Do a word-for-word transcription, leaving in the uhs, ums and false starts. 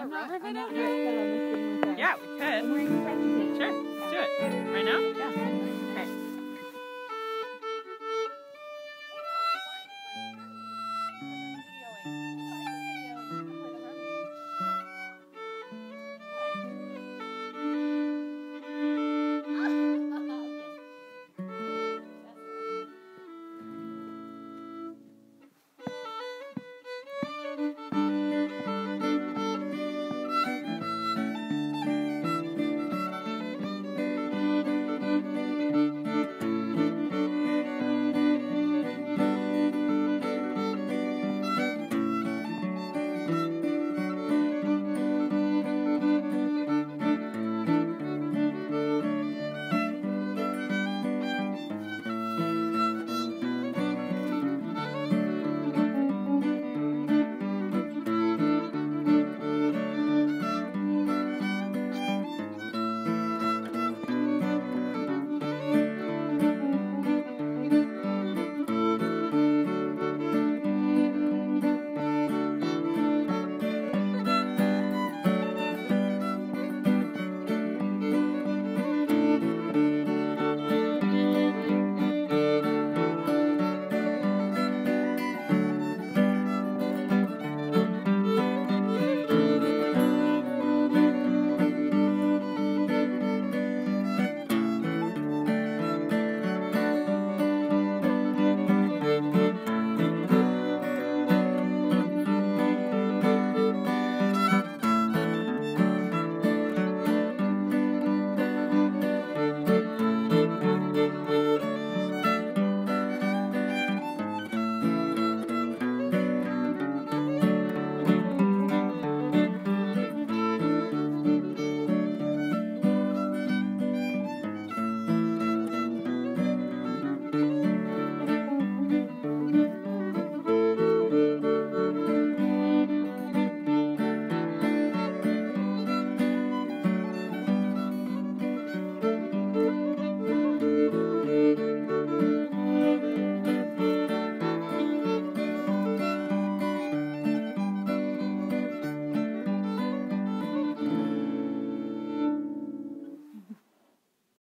I'm not, rubber I'm band not out here? yet set on this thing with that. Yeah, we could. I'm wearing stretchy pants. Sure, let's do it. Right now? Yeah.